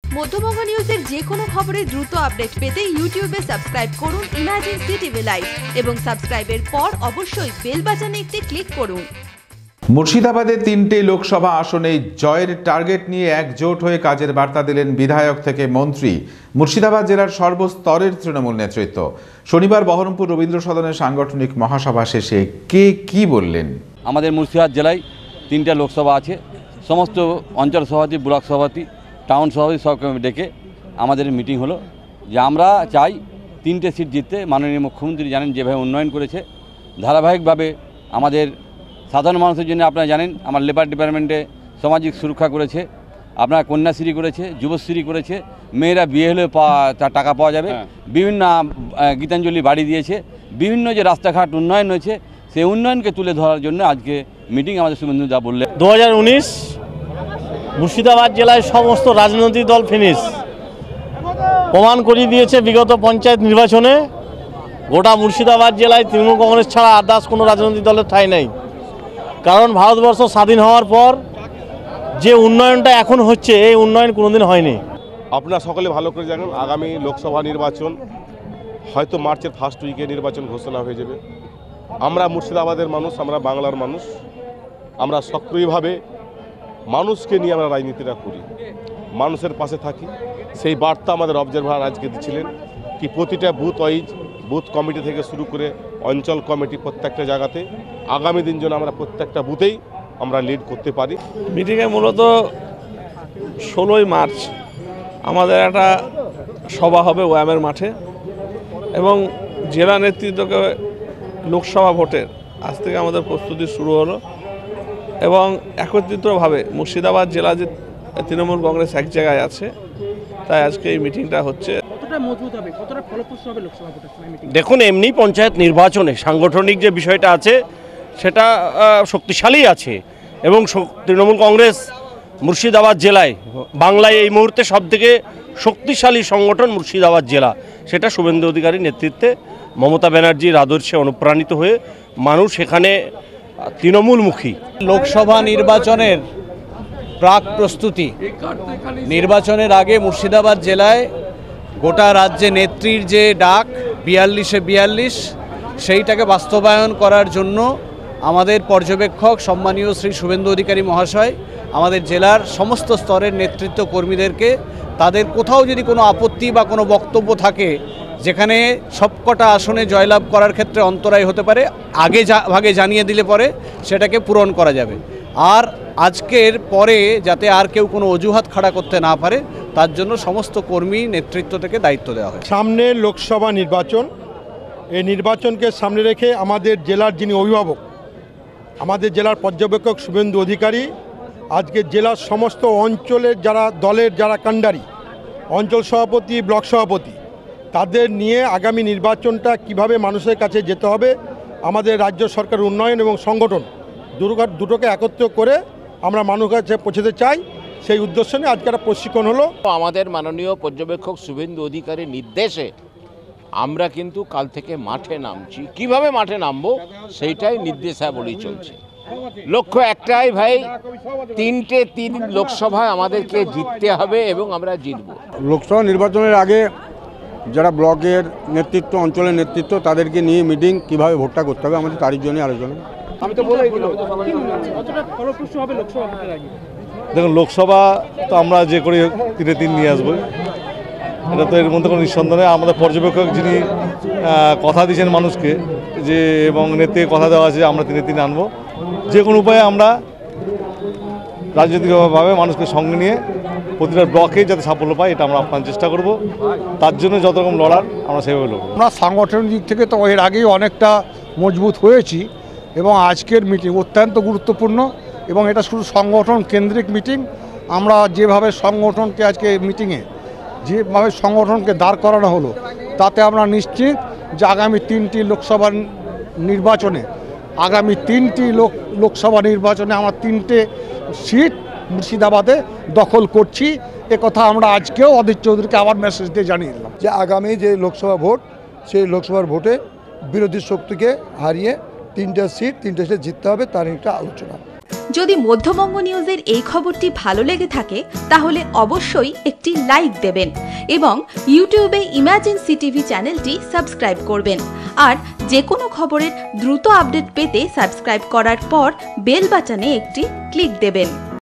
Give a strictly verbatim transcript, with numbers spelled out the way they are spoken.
মধ্যবঙ্গ নিউজের যে কোনো খবরের দ্রুত আপডেট পেতে ইউটিউবে সাবস্ক্রাইব করুন ইমার্জেন্সি টিভি লাইভ এবং সাবস্ক্রাইবের পর অবশ্যই বেল বাটনে একটি ক্লিক করুন। মুর্শিদাবাদে তিনটে লোকসভা আসনে জয়ের টার্গেট নিয়ে একজোট হয়ে কাজের বার্তা দিলেন বিধায়ক থেকে মন্ত্রী মুর্শিদাবাদ জেলার সর্বস্তরের তৃণমূল নেতৃত্ব। শনিবার বহরমপুর রবীন্দ্র সদনের সাংগঠনিক মহাসভা শেষে কে কি বললেন? আমাদের মুর্শিদাবাদ জেলায় তিনটা লোকসভা আছে, সমস্ত অঞ্চল সভাপতি, ব্লক সভাপতি, টাউন সভাপতি সব ডেকে আমাদের মিটিং হলো যে আমরা চাই তিনটে সিট জিততে। মাননীয় মুখ্যমন্ত্রী জানেন যেভাবে উন্নয়ন করেছে, ধারাবাহিকভাবে আমাদের সাধারণ মানুষের জন্য আপনারা জানেন আমার লেবার ডিপার্টমেন্টে সামাজিক সুরক্ষা করেছে, আপনার কন্যাশ্রী করেছে, যুবশ্রী করেছে, মেয়েরা বিয়ে হলে তার টাকা পাওয়া যাবে, বিভিন্ন গীতাঞ্জলি বাড়ি দিয়েছে, বিভিন্ন যে রাস্তাঘাট উন্নয়ন হয়েছে সেই উন্নয়নকে তুলে ধরার জন্য আজকে মিটিং আমাদের শুভেন্দু দা বললেন। দু হাজার উনিশ মুর্শিদাবাদ জেলায় সমস্ত রাজনৈতিক দল ফিনিশ প্রমাণ করিয়ে দিয়েছে। বিগত পঞ্চায়েত নির্বাচনে গোটা মুর্শিদাবাদ জেলায় তৃণমূল কংগ্রেস ছাড়া আদার্স কোনো রাজনৈতিক দলের ঠাঁই নেই। কারণ ভারতবর্ষ স্বাধীন হওয়ার পর যে উন্নয়নটা এখন হচ্ছে এই উন্নয়ন কোনোদিন হয়নি। আপনারা সকলে ভালো করে জানেন আগামী লোকসভা নির্বাচন হয়তো মার্চের ফার্স্ট উইকে নির্বাচন ঘোষণা হয়ে যাবে। আমরা মুর্শিদাবাদের মানুষ, আমরা বাংলার মানুষ, আমরা সক্রিয়ভাবে মানুষকে নিয়ে আমরা রাজনীতিটা করি, মানুষের পাশে থাকি। সেই বার্তা আমাদের অবজারভার আজকে দিচ্ছিলেন কি প্রতিটা বুথ ওয়াইজ, বুথ কমিটি থেকে শুরু করে অঞ্চল কমিটি প্রত্যেকটা জায়গাতে আগামী দিন যেন আমরা প্রত্যেকটা বুথেই আমরা লিড করতে পারি। মিটিংয়ে মূলত ষোলোই মার্চ আমাদের একটা সভা হবে ওয়ামের মাঠে এবং জেলা নেতৃত্বকে লোকসভা ভোটের আজ থেকে আমাদের প্রস্তুতি শুরু হলো এবং একত্রিতভাবে মুর্শিদাবাদ জেলা যে তৃণমূল কংগ্রেস এক জায়গায় আছে তাই আজকে এই মিটিংটা হচ্ছে। দেখুন, এমনি পঞ্চায়েত নির্বাচনে সাংগঠনিক যে বিষয়টা আছে সেটা শক্তিশালী আছে এবং তৃণমূল কংগ্রেস মুর্শিদাবাদ জেলায় বাংলায় এই মুহূর্তে সবথেকে শক্তিশালী সংগঠন মুর্শিদাবাদ জেলা, সেটা শুভেন্দু অধিকারীর নেতৃত্বে মমতা ব্যানার্জির আদর্শে অনুপ্রাণিত হয়ে মানুষ এখানে তৃণমূলমুখী। লোকসভা নির্বাচনের প্রাক প্রস্তুতি, নির্বাচনের আগে মুর্শিদাবাদ জেলায় গোটা রাজ্যে নেত্রীর যে ডাক বিয়াল্লিশে বিয়াল্লিশ সেইটাকে বাস্তবায়ন করার জন্য আমাদের পর্যবেক্ষক সম্মানীয় শ্রী শুভেন্দু অধিকারী মহাশয় আমাদের জেলার সমস্ত স্তরের নেতৃত্ব কর্মীদেরকে তাদের কোথাও যদি কোনো আপত্তি বা কোনো বক্তব্য থাকে যেখানে সবকটা আসনে জয়লাভ করার ক্ষেত্রে অন্তরায় হতে পারে আগে ভাগে জানিয়ে দিলে পরে সেটাকে পূরণ করা যাবে। আর আজকের পরে যাতে আর কেউ কোনো অজুহাত খাড়া করতে না পারে তার জন্য সমস্ত কর্মী নেতৃত্ব থেকে দায়িত্ব দেওয়া হয়। সামনে লোকসভা নির্বাচন, এই নির্বাচনকে সামনে রেখে আমাদের জেলার যিনি অভিভাবক, আমাদের জেলার পর্যবেক্ষক শুভেন্দু অধিকারী আজকে জেলার সমস্ত অঞ্চলের যারা দলের যারা কাণ্ডারি, অঞ্চল সভাপতি, ব্লক সভাপতি, তাদের নিয়ে আগামী নির্বাচনটা কিভাবে মানুষের কাছে যেতে হবে, আমাদের রাজ্য সরকার উন্নয়ন এবং সংগঠন দুটোকে একত্র করে আমরা মানুষের কাছে পৌঁছতে চাই, সেই উদ্দেশ্য নিয়ে আজকে একটা প্রশিক্ষণ হলো। আমাদের মাননীয় পর্যবেক্ষক শুভেন্দু অধিকারীর নির্দেশে আমরা কিন্তু কাল থেকে মাঠে নামছি। কিভাবে মাঠে নামবো সেইটাই নির্দেশাবলী চলছে। লক্ষ্য একটাই ভাই, তিনটে তিন লোকসভায় আমাদেরকে জিততে হবে এবং আমরা জিতবো। লোকসভা নির্বাচনের আগে যারা ব্লকের নেতৃত্ব, অঞ্চলের নেতৃত্ব, তাদেরকে নিয়ে মিটিং কিভাবে ভোটটা করতে হবে আমাদের তারই জন্য আলোচনা। আমি তো বলেই দেখুন, লোকসভা তো আমরা যে করি তিনে তিন নিয়ে আসবো, এটা তো এর মধ্যে কোনো নিঃসন্দেহ নেই। আমাদের পর্যবেক্ষক যিনি কথা দিয়েছেন মানুষকে যে এবং নেত্রীকে কথা দেওয়া আছে আমরা তিনে তিন আনবো, যে কোনো উপায়ে আমরা রাজনৈতিকভাবে মানুষকে সঙ্গে নিয়ে প্রতিটা ব্লকে যাতে সাফল্য পাই এটা আমরা আপনার চেষ্টা করব। তার জন্য যত রকম লড়ার আমরা সেভাবে লড়ব। আমরা সাংগঠনিক দিক থেকে তো এর আগেই অনেকটা মজবুত হয়েছি এবং আজকের মিটিং অত্যন্ত গুরুত্বপূর্ণ এবং এটা শুধু সংগঠন কেন্দ্রিক মিটিং। আমরা যেভাবে সংগঠনকে আজকে মিটিংয়ে যেভাবে সংগঠনকে দাঁড় করানো হলো তাতে আমরা নিশ্চিত যে আগামী তিনটি লোকসভা নির্বাচনে আগামী তিনটি লোক লোকসভা নির্বাচনে আমরা তিনটে সিট মুর্শিদাবাদে দখল করছি। একথা আমরা আজকেও অধীর চৌধুরীকে আবার মেসেজ দিয়ে জানিয়ে দিলাম যে আগামী যে লোকসভা ভোট সেই লোকসভার ভোটে বিরোধী শক্তিকে হারিয়ে তিনটা সিট তিনটা সিট জিততে হবে, তার একটা আলোচনা। যদি মধ্যবঙ্গ নিউজের এই খবরটি ভালো লেগে থাকে তাহলে অবশ্যই একটি লাইক দেবেন এবং ইউটিউবে ইমাজিন সিটিভি চ্যানেলটি সাবস্ক্রাইব করবেন। আর যে কোনো খবরের দ্রুত আপডেট পেতে সাবস্ক্রাইব করার পর বেল বাটনে একটি ক্লিক দেবেন।